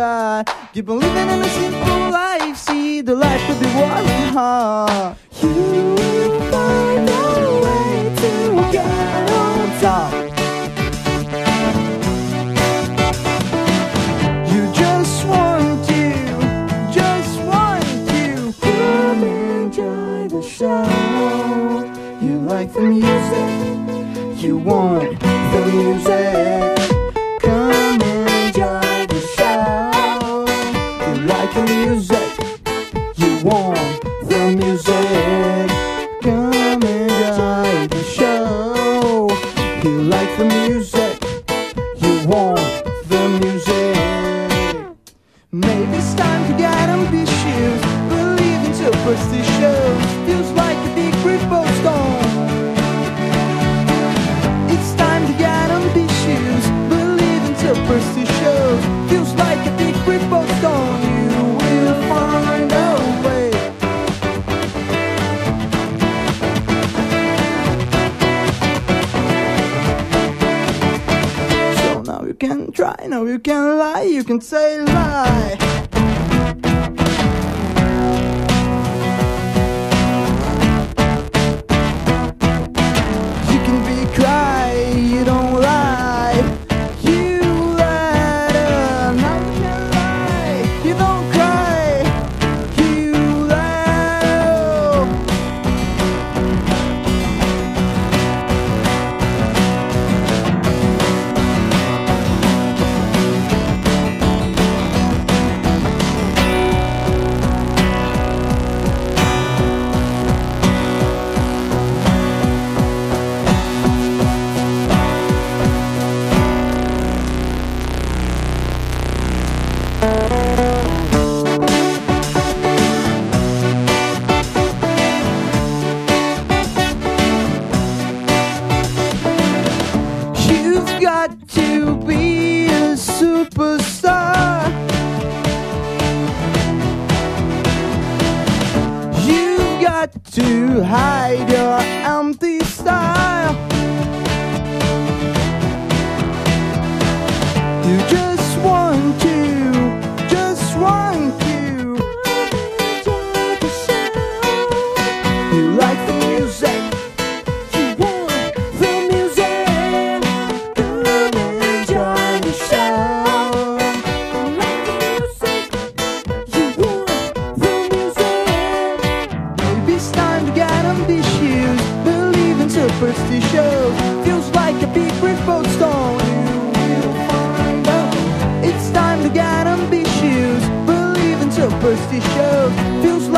God. Keep on living in a simple life, see the life could be warring hard. You will find a way to get on top. You just want to come enjoy the show. You like the music, you want the music. Come enjoy the show. You like the music, you want the music. Come enjoy the show. You like the music, you want the music. Maybe it's time to get ambitious, believe in superstitions. Feels like a big ripple stone. It's time to get ambitious, believe in superstitions. Feels like a big ripple stone. You will find a way. So now you can try, now you can lie, you can say lie. You can be cry, you don't lie. You lie, now you can lie. You don't cry, you lie. You've got to be a superstar. You've got to hide your empty style. You just want to You like the music, you want the music. Come enjoy the show. You like the music, you want the music. Maybe it's time to get ambitious, believe in superstitions. Feels like a big ripple stone. You will find out. It's time to get ambitious, believe in superstitions. Feels like